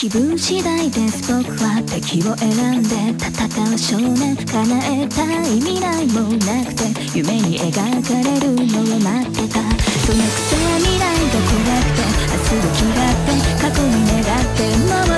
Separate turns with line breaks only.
気分次第です僕は敵を選んで戦う少年叶えたい未来もなくて夢に描かれるのを待ってたそのくせ未来が怖くて明日を嫌って過去に願って